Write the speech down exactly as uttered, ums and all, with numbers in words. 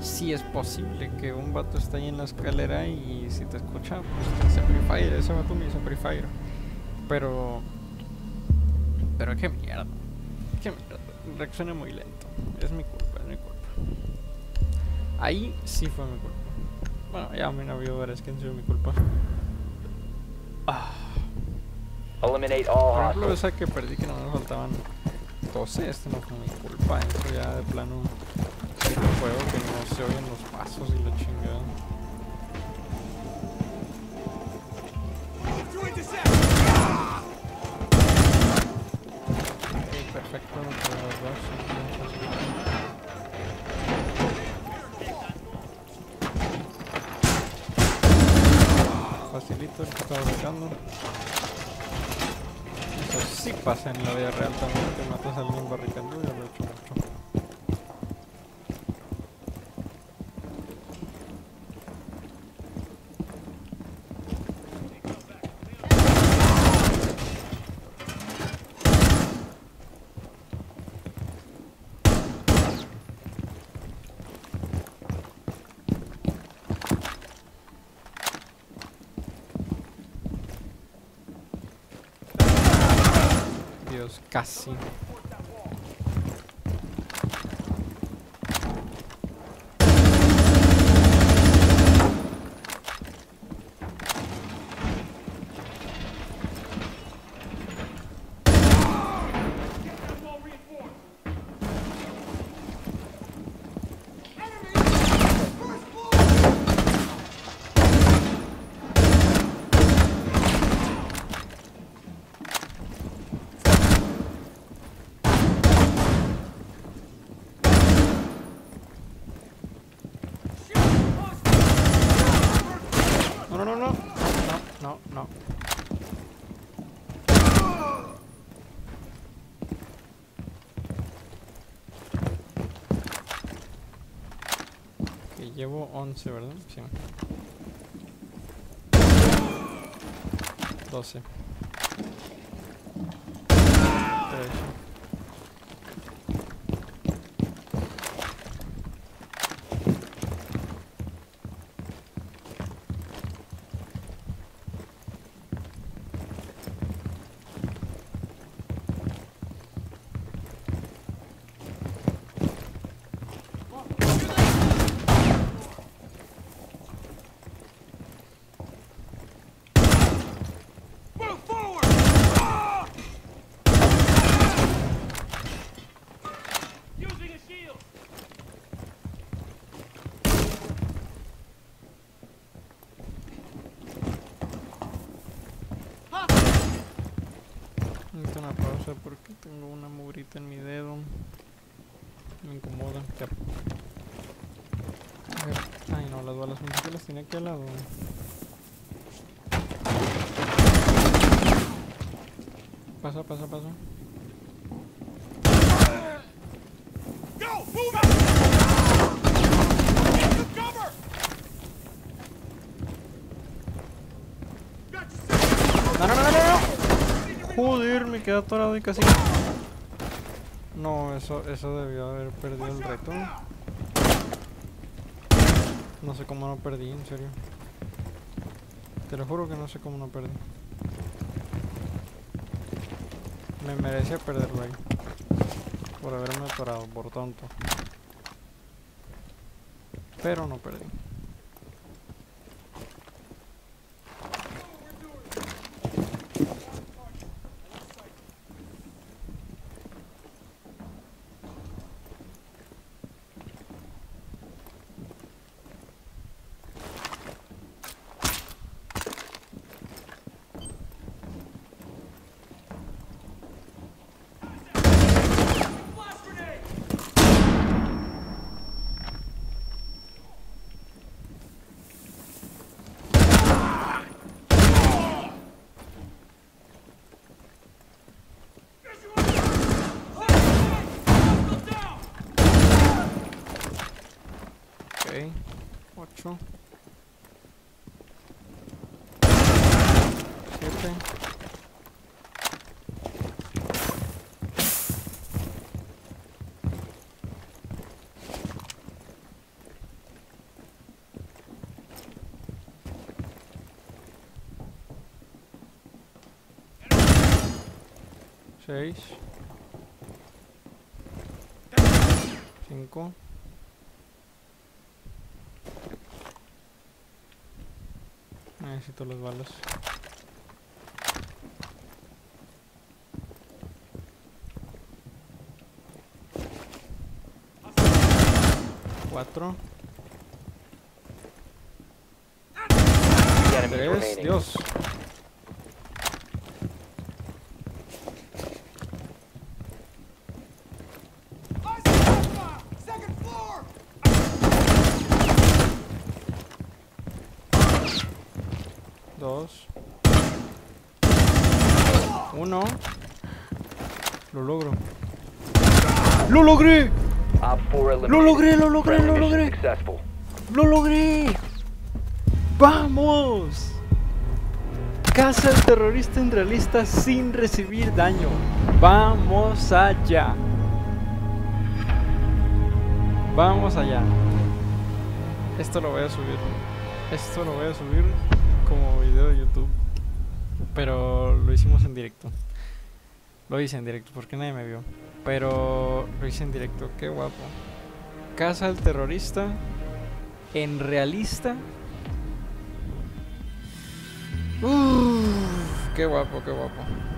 sí es posible que un vato esté ahí en la escalera y si te escucha, pues te hace Free Fire. Ese vato me hizo Free Fire. Pero... Pero qué mierda. Qué mierda. Reacciona muy lento. Es mi culpa, es mi culpa. Ahí sí fue mi culpa. Bueno, ya me no habido varias que han sido mi culpa. Ah. Eliminate all Por ejemplo, hostiles. esa que perdí que no me faltaban doce, esto no fue mi culpa. Esto ya de plano el juego que no se oyen los pasos y la chingada. Ok, perfecto, entre los dos. Facilito el que estaba buscando. Eso sí pasa en la vida real también, que matas a alguien barricando, ya lo he hecho mucho. Dios, casi. No, no, no, no. No, no, no. Ok, llevo once, ¿verdad? Sí. doce. trece. Necesito una pausa porque tengo una mugrita en mi dedo. Me incomoda. Ya. A ver. Ay no, las balas que las tenía aquí al lado. Pasa, pasa, pasa. No, no, no, no, no. Joder, me quedé atorado y casi. No, eso, eso debió haber perdido el reto. No sé cómo no perdí, en serio. Te lo juro que no sé cómo no perdí. Me merecía perderlo ahí. Por haberme atorado, por tonto. Pero no perdí. ocho, siete, seis, cinco, necesito los balas. Cuatro, Three enemies tres, remaining. Dios. Dos. Uno. Lo logro. ¡Lo logré! Op four eliminated. Lo logré, lo logré, Friendly lo mission logré. Successful. ¡Lo logré! ¡Vamos! Caza al terrorista en realista sin recibir daño. ¡Vamos allá! Vamos allá. Esto lo voy a subir. Esto lo voy a subir como video de YouTube. Pero lo hicimos en directo. Lo hice en directo porque nadie me vio. Pero lo hice en directo. ¡Qué guapo! Caza al terrorista en realista. Uf, qué guapo, qué guapo.